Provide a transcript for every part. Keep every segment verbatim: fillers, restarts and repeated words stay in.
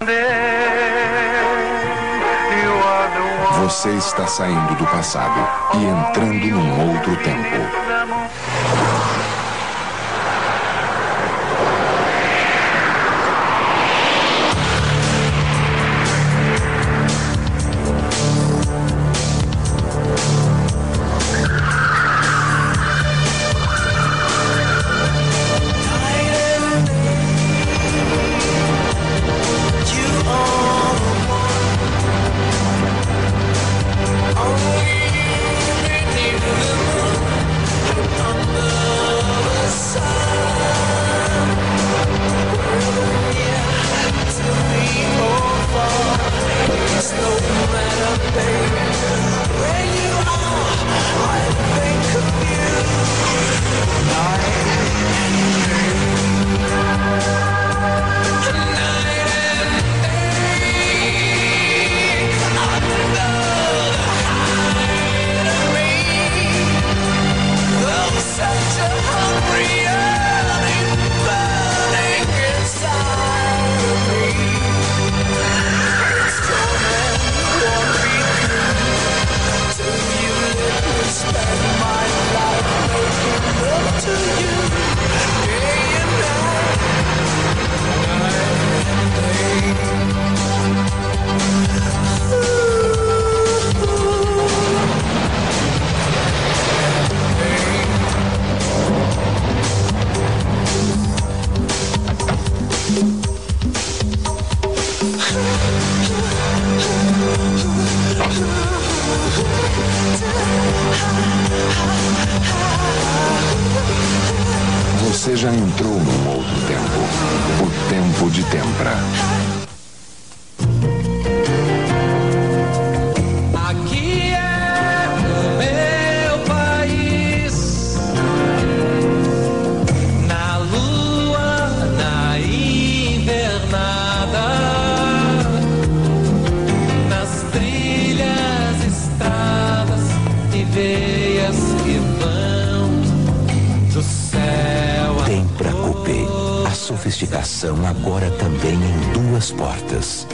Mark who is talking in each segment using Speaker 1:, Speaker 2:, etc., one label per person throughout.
Speaker 1: Você está saindo do passado e entrando num outro tempo. Você já entrou num outro tempo, o tempo de Tempra.
Speaker 2: Aqui é o meu país, na lua, na invernada, nas trilhas, estradas e veias que vão do céu.
Speaker 3: Tempra Coupé, a sofisticação agora também em duas portas.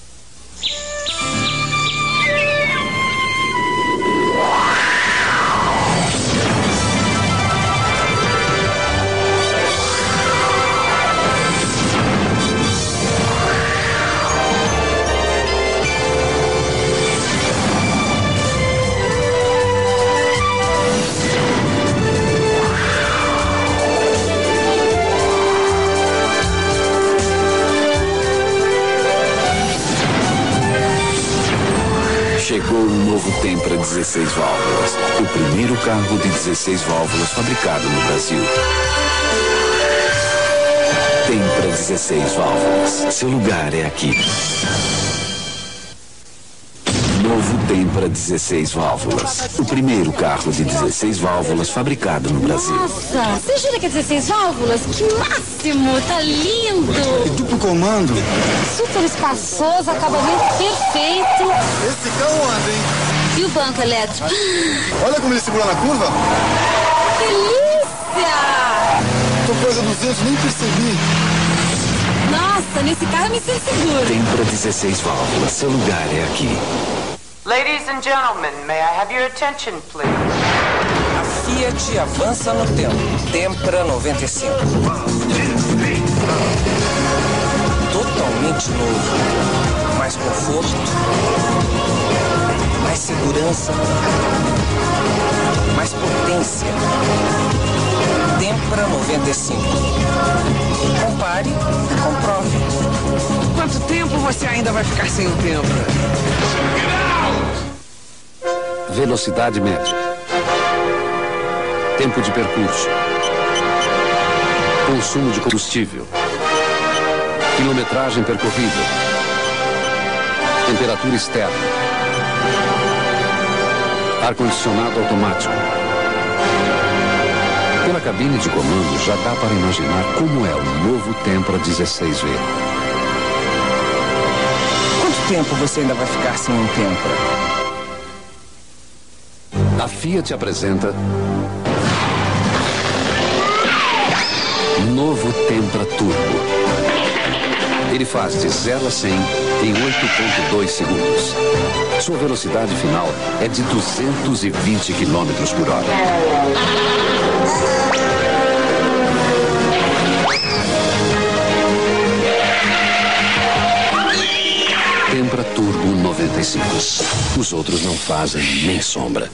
Speaker 3: Chegou o novo Tempra dezesseis válvulas, o primeiro carro de dezesseis válvulas fabricado no Brasil. Tempra dezesseis válvulas, seu lugar é aqui. Novo Tempra dezesseis válvulas, o primeiro carro de dezesseis válvulas fabricado no Brasil.
Speaker 4: Nossa, você jura que é dezesseis válvulas? Que máximo, tá lindo!
Speaker 5: E duplo comando?
Speaker 4: Super espaçoso, acabamento perfeito.
Speaker 5: Esse carro anda, hein?
Speaker 4: E o banco elétrico?
Speaker 5: Olha como ele segura na curva.
Speaker 4: Delícia!
Speaker 5: Tô quase a duzentos, nem percebi.
Speaker 4: Nossa, nesse carro eu me sinto seguro.
Speaker 3: Tempra dezesseis válvulas, seu lugar é aqui.
Speaker 6: Ladies and gentlemen, may I have your attention, please?
Speaker 7: A Fiat avança no tempo. Tempra noventa e cinco. Totalmente novo. Mais conforto. Mais segurança. Mais potência. Tempra noventa e cinco. Compare e comprove.
Speaker 8: Quanto tempo você ainda vai ficar sem o Tempra?
Speaker 3: Velocidade média. Tempo de percurso. Consumo de combustível. Quilometragem percorrida. Temperatura externa. Ar-condicionado automático. Pela cabine de comando já dá para imaginar como é o novo Tempra dezesseis V.
Speaker 7: Quanto tempo você ainda vai ficar sem um Tempra?
Speaker 3: A Fiat apresenta novo Tempra Turbo. Ele faz de zero a cem em oito vírgula dois segundos. Sua velocidade final é de duzentos e vinte quilômetros por hora. Tempra Turbo noventa e cinco. Os outros não fazem nem sombra.